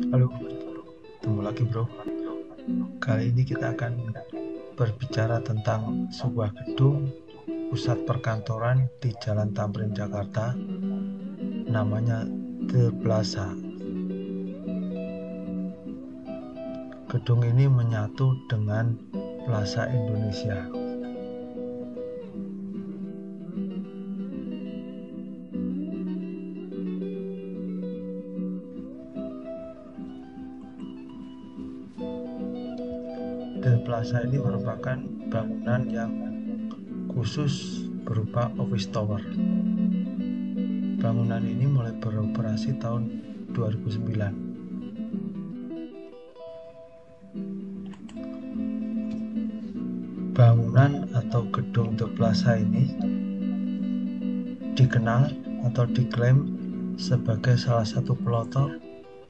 Halo, ketemu lagi bro. Kali ini kita akan berbicara tentang sebuah gedung pusat perkantoran di Jalan Tamrin, Jakarta. Namanya The Plaza. Gedung ini menyatu dengan Plaza Indonesia. The Plaza ini merupakan bangunan yang khusus berupa office tower. Bangunan ini mulai beroperasi tahun 2009. Bangunan atau gedung The Plaza ini dikenal atau diklaim sebagai salah satu pelopor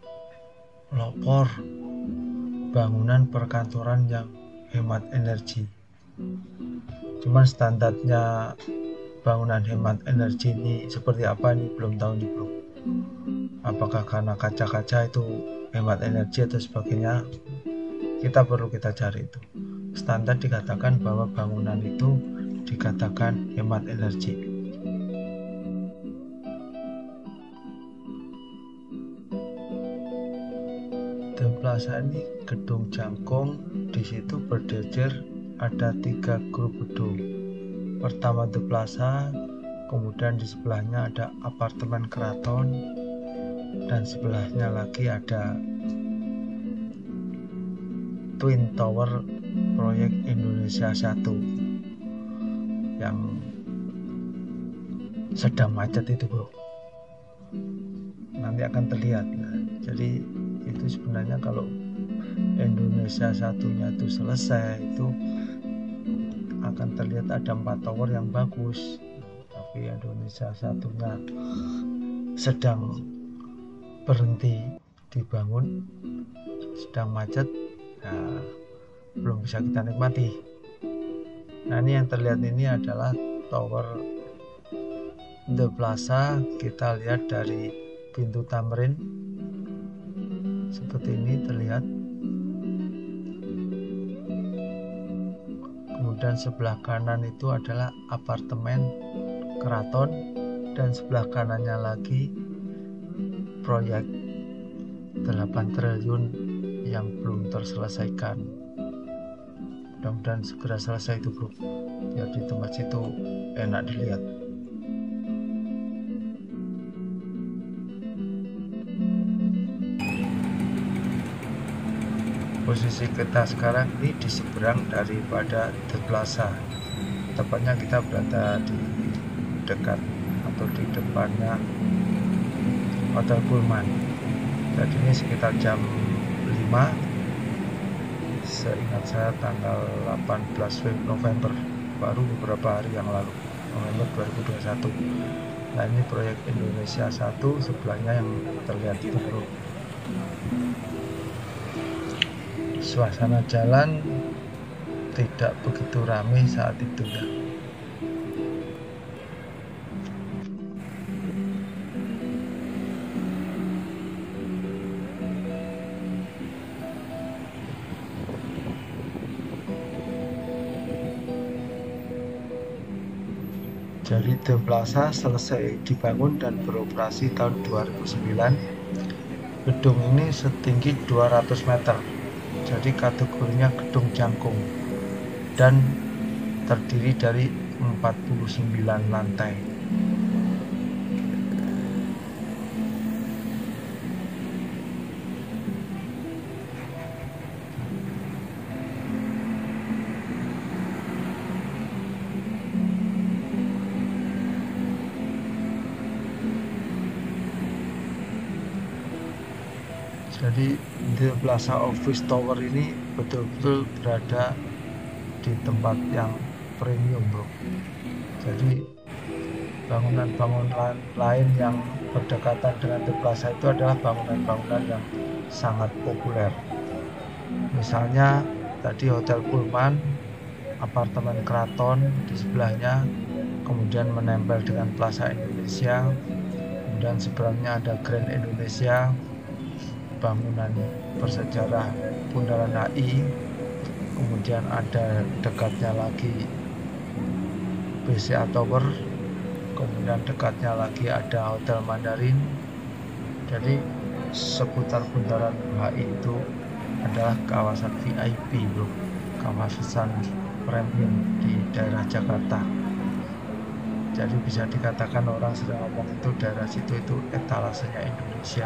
bangunan perkantoran yang hemat energi. Cuman standarnya bangunan hemat energi ini seperti apa ini belum tahu nih bro. Apakah karena kaca-kaca itu hemat energi atau sebagainya, kita cari itu. Standar dikatakan bahwa bangunan itu dikatakan hemat energi. The Plaza ini gedung jangkung, di situ berjejer ada 3 grup gedung. Pertama The Plaza, kemudian di sebelahnya ada apartemen keraton, dan sebelahnya lagi ada Twin Tower proyek Indonesia 1 yang sedang macet itu bro. Nanti akan terlihat. Jadi itu sebenarnya kalau Indonesia satunya itu selesai, itu akan terlihat ada 4 tower yang bagus. Tapi Indonesia satunya sedang berhenti dibangun, sedang macet, nah, belum bisa kita nikmati. Nah, ini yang terlihat ini adalah tower The Plaza. Kita lihat dari pintu Tamrin seperti ini terlihat. Kemudian sebelah kanan itu adalah apartemen keraton, dan sebelah kanannya lagi proyek 8 triliun yang belum terselesaikan. Mudah-mudahan segera selesai itu bro, biar di tempat situ enak dilihat. Posisi kita sekarang ini di seberang daripada The Plaza. Tepatnya kita berada di dekat atau di depannya Hotel Pullman. Jadi ini sekitar jam 5, seingat saya tanggal 18 November, baru beberapa hari yang lalu, November 2021. Nah, ini proyek Indonesia 1, sebelahnya yang terlihat itu bro. Suasana jalan tidak begitu ramai saat itu ya. Jadi The Plaza selesai dibangun dan beroperasi tahun 2009. Gedung ini setinggi 200 meter. Jadi kategorinya gedung jangkung dan terdiri dari 49 lantai. Jadi The Plaza Office Tower ini betul-betul berada di tempat yang premium bro. Jadi bangunan-bangunan lain yang berdekatan dengan The Plaza itu adalah bangunan-bangunan yang sangat populer. Misalnya tadi Hotel Pullman, apartemen keraton di sebelahnya, kemudian menempel dengan Plaza Indonesia, kemudian seberangnya ada Grand Indonesia, bangunan bersejarah Bundaran HI, kemudian ada dekatnya lagi BCA Tower, kemudian dekatnya lagi ada Hotel Mandarin. Jadi seputar Bundaran HI itu adalah kawasan VIP bro, kawasan premium di daerah Jakarta. Jadi bisa dikatakan orang sering ngomong itu daerah situ itu etalasenya Indonesia.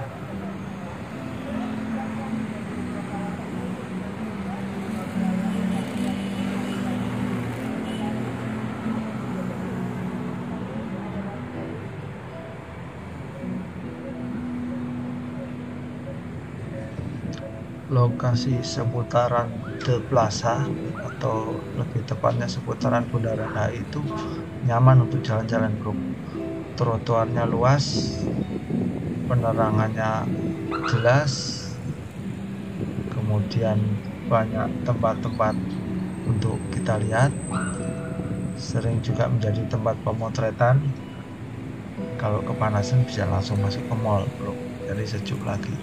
Lokasi seputaran The Plaza atau lebih tepatnya seputaran Bundaran HI itu nyaman untuk jalan-jalan bro. Trotoarnya luas, penerangannya jelas, kemudian banyak tempat-tempat untuk kita lihat, sering juga menjadi tempat pemotretan. Kalau kepanasan bisa langsung masuk ke mall bro, jadi sejuk lagi.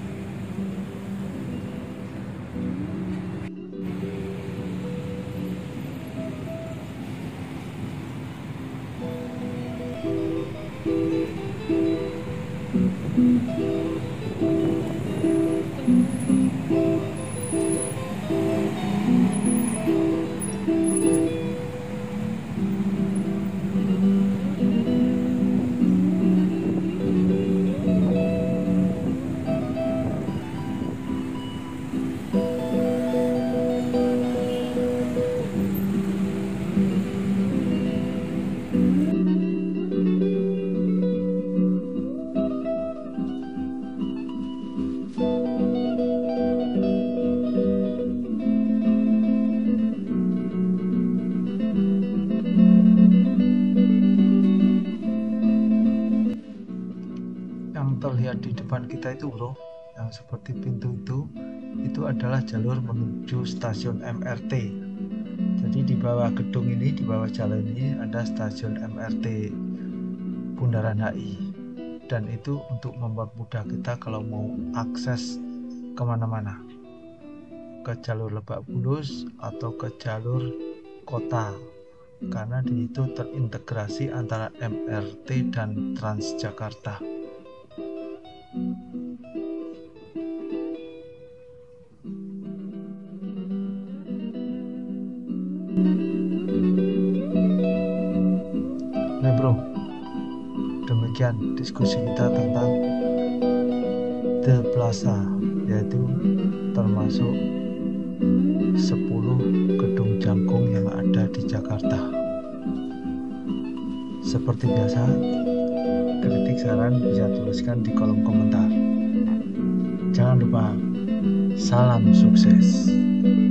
Yang terlihat di depan kita itu bro, yang seperti pintu itu adalah jalur menuju stasiun MRT. Jadi di bawah gedung ini, di bawah jalan ini ada stasiun MRT Bundaran HI, dan itu untuk mempermudah kita kalau mau akses kemana-mana, ke jalur Lebak Bulus atau ke jalur kota, karena di itu terintegrasi antara MRT dan Transjakarta. Nah bro, demikian diskusi kita tentang The Plaza, yaitu termasuk 10 gedung jangkung yang ada di Jakarta. Seperti biasa, kritik saran bisa tuliskan di kolom komentar. Jangan lupa, salam sukses.